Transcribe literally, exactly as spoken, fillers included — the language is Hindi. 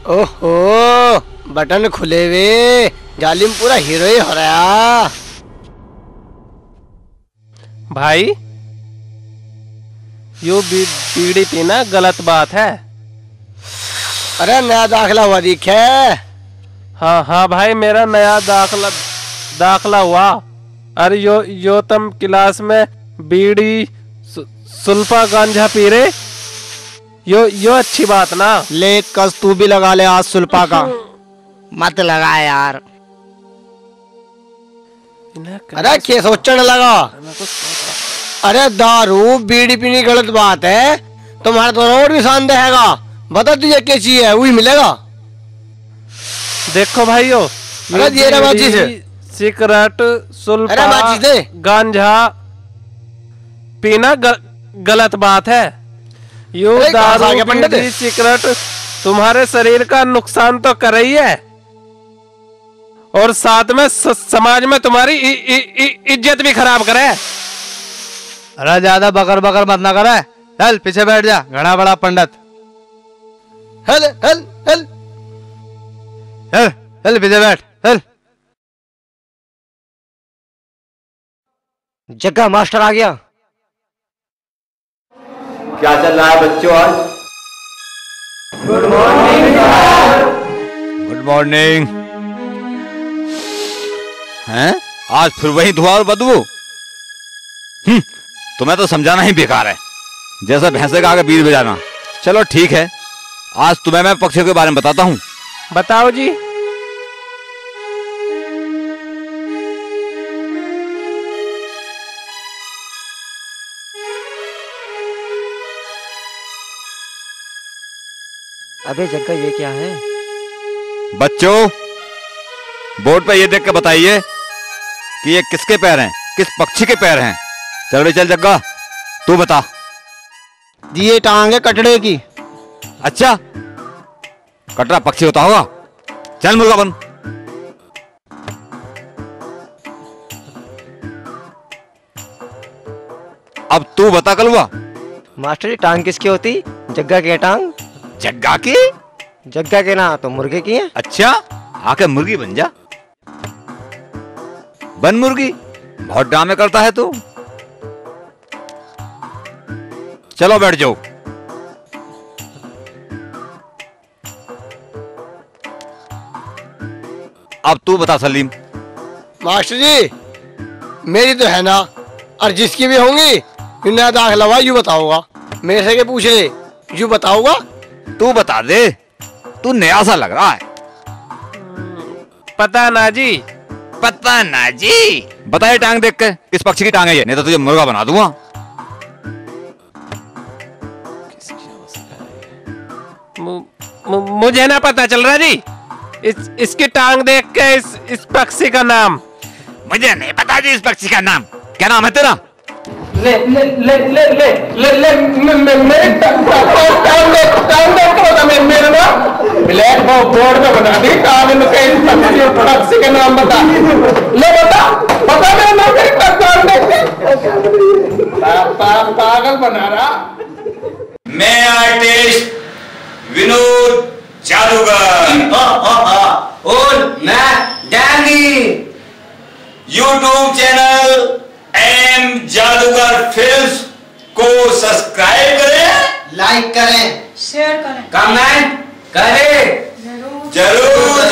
ओहो, बटन खुले हुए, जालिम पूरा हीरो ही हो रहा। भाई यो बीड़ी पीना गलत बात है। अरे नया दाखला हुआ दिखे। हाँ हाँ भाई, मेरा नया दाखला दाखला हुआ। अरे यो यो तुम क्लास में बीड़ी सुल्फा गांजा पी रहे, यो यो अच्छी बात ना। ले कस तू भी लगा ले आज सुल्फा का। मत लगा यार। अरे क्या सोचने लगा? अरे दारू बीड़ी पीनी गलत बात है, तुम्हारा तो और भी शान देगा। बता तुझे क्या चाहिए, वही मिलेगा। देखो भाइयों, अरे ये रे माची से सिगरेट सुल्फा गांजा पीना ग, गलत बात है। यो दारू बीड़ी सिगरेट तुम्हारे शरीर का नुकसान तो कर रही है, और साथ में समाज में तुम्हारी इज्जत भी खराब करे। अरे ज्यादा बकर बकर मत ना करे। चल पीछे बैठ जा, घना बड़ा पंडित। हल हल हल चल चल पीछे बैठ चल। जग्गा मास्टर आ गया। क्या चल रहा है बच्चों आज? Good morning sir. Good morning. हैं? आज फिर वही धुआं और बदबू? हम्म, तुम्हें तो समझाना ही बेकार है, जैसा भैंसे का आगे बीज बजाना। चलो ठीक है, आज तुम्हें मैं पक्षियों के बारे में बताता हूँ। बताओ जी। अबे जग्गा ये क्या है? बच्चों, बोर्ड पे ये देख के बताइए कि ये किसके पैर हैं, किस पक्षी के पैर हैं। चल भाई चल जग्गा, तू बता। ये टांग है कटड़े की। अच्छा, कटरा पक्षी होता होगा। चल मुर्गा बन। अब तू बता कलवा। मास्टर जी टांग किसकी होती? जग्गा की टांग। जग्गा की? जग्गा के ना तो मुर्गे की है। अच्छा, आके मुर्गी बन जा। बन मुर्गी, बहुत ड्रामे करता है तू। चलो बैठ जाओ। अब तू बता सलीम। मास्टर जी मेरी तो है ना, और जिसकी भी होंगी नया दाखला हुआ यू बताऊंगा। मेरे से के पूछे यू बताऊंगा। तू बता दे, तू नया सा लग रहा है। पता ना जी। पता ना जी। बता ये टांग देख के किस पक्षी की टांग है ये, नहीं तो तुझे मुर्गा बना दूंगा। मुझे ना पता चल रहा जी। इस इसकी टांग देख के इस इस पक्षी का नाम मुझे नहीं पता जी। इस पक्षी का नाम क्या नाम है तेरा? ले ले ले ले ले ले ले मेरे टांग टांग टांग मेरे ना ब्लैक बोर्ड पे बना दी। टांग में कई पक्षी पक्षी का नाम बता। ले बता बता मेरा नाम। मेरे टांग देख पागल बना रहा। मैं आर्टिस्ट विनोद जादूगर और मैं Danny. YouTube channel M Jadugar films को सब्सक्राइब करें, लाइक करें, शेयर करें, कमेंट करें, जरूर